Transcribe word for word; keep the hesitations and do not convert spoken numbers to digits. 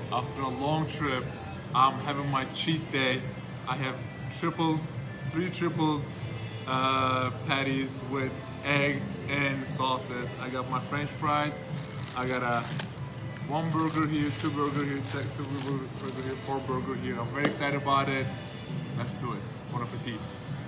After a long trip, I'm having my cheat day. I have triple, three triple uh, patties with eggs and sauces. I got my French fries. I got a one burger here, two burger here, second two burger here, four burger here. I'm very excited about it. Let's do it. Bon appetit.